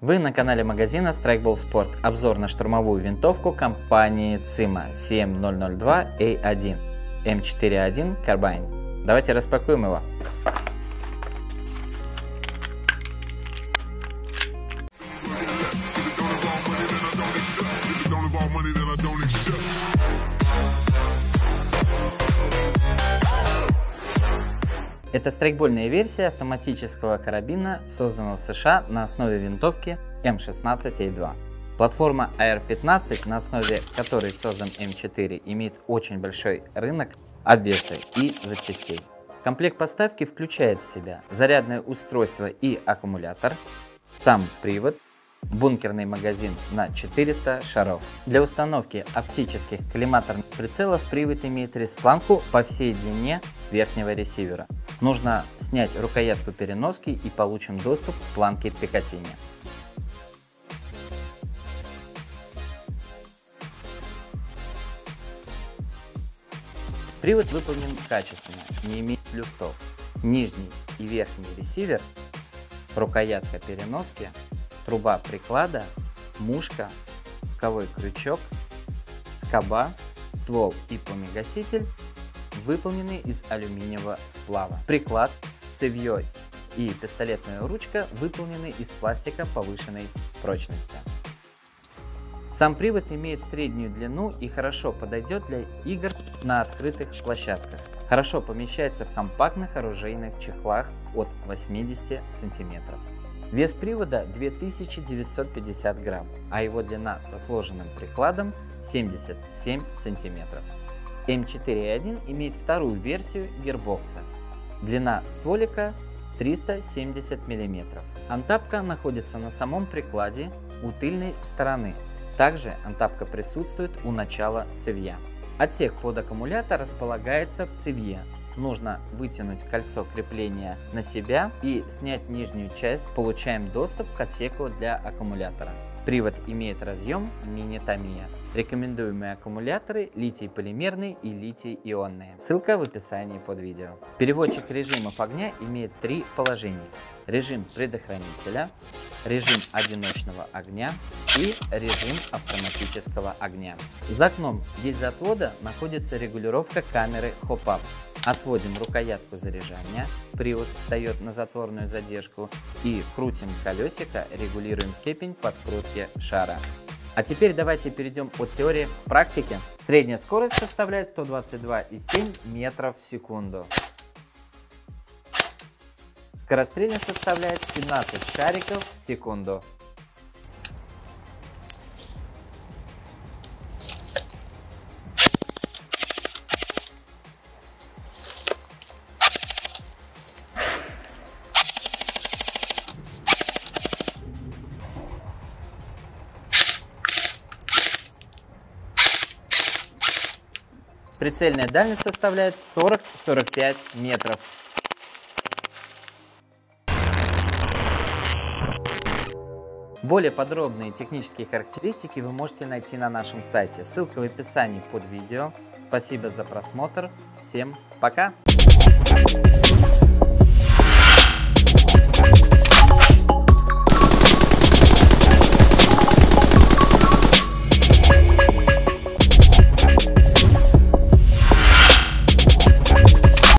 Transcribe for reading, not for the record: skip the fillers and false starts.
Вы на канале магазина Strikeball Sport. Обзор на штурмовую винтовку компании CIMA CM002A1 M4A1 Carbine. Давайте распакуем его. Это страйкбольная версия автоматического карабина, созданного в США на основе винтовки М16А2. Платформа AR-15, на основе которой создан М4, имеет очень большой рынок обвеса и запчастей. Комплект поставки включает в себя зарядное устройство и аккумулятор, сам привод, бункерный магазин на 400 шаров. Для установки оптических коллиматорных прицелов привод имеет резпланку по всей длине верхнего ресивера. Нужно снять рукоятку переноски и получим доступ к планке Пикатини. Привод выполнен качественно, не имеет люфтов. Нижний и верхний ресивер, рукоятка переноски, труба приклада, мушка, боковой крючок, скоба, ствол и пламегаситель выполнены из алюминиевого сплава. Приклад, цевьё и пистолетная ручка выполнены из пластика повышенной прочности. Сам привод имеет среднюю длину и хорошо подойдет для игр на открытых площадках. Хорошо помещается в компактных оружейных чехлах от 80 см. Вес привода 2950 грамм, а его длина со сложенным прикладом 77 см. М4А1 имеет вторую версию гирбокса. Длина стволика 370 мм. Антапка находится на самом прикладе у тыльной стороны. Также антапка присутствует у начала цевья. Отсек под аккумулятор располагается в цевье. Нужно вытянуть кольцо крепления на себя и снять нижнюю часть. Получаем доступ к отсеку для аккумулятора. Привод имеет разъем мини-Tamiya. Рекомендуемые аккумуляторы литий-полимерные и литий-ионные. Ссылка в описании под видео. Переводчик режимов огня имеет три положения. Режим предохранителя, режим одиночного огня и режим автоматического огня. За окном гильзоотвода находится регулировка камеры хоп-ап. Отводим рукоятку заряжания, привод встает на затворную задержку и крутим колесико, регулируем степень подкрутки шара. А теперь давайте перейдем от теории к практике. Средняя скорость составляет 122,7 метров в секунду. Скорострельность составляет 17 шариков в секунду. Прицельная дальность составляет 40-45 метров. Более подробные технические характеристики вы можете найти на нашем сайте. Ссылка в описании под видео. Спасибо за просмотр. Всем пока!